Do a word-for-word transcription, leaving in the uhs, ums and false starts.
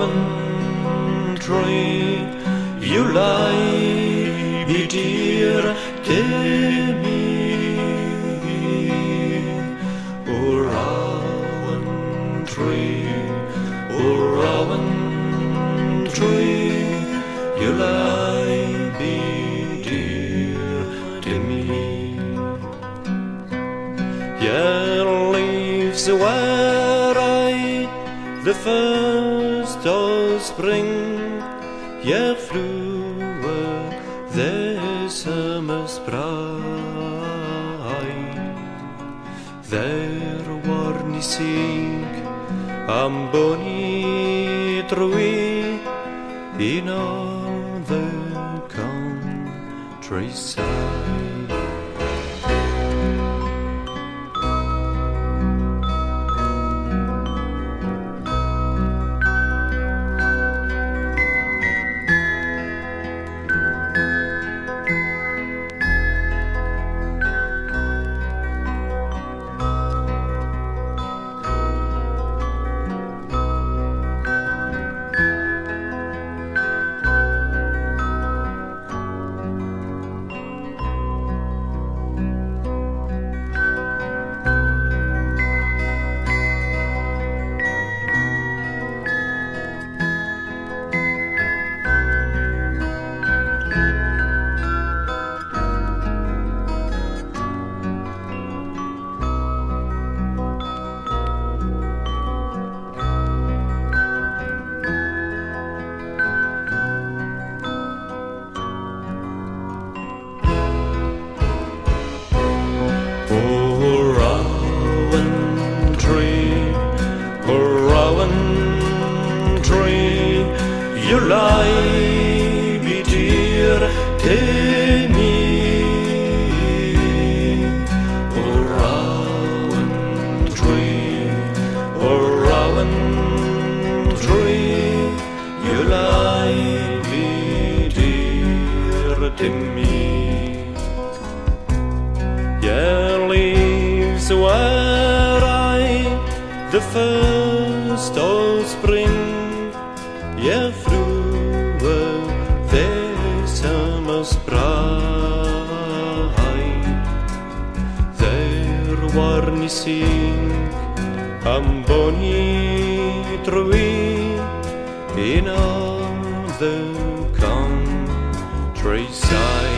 rowan tree, you lie, be dear to me. O rowan tree, O rowan tree, you lie, be dear to me. Your leaves were I the first of spring, your flower the summer's bride. There war ni sing am bonny tree in all the countryside. You lie, be dear to me. O rowan tree, O rowan tree, you lie, be dear to me. Your leaves were I the first of spring, your flower the summer's bride. There war ni sing am bonny tree in all the countryside.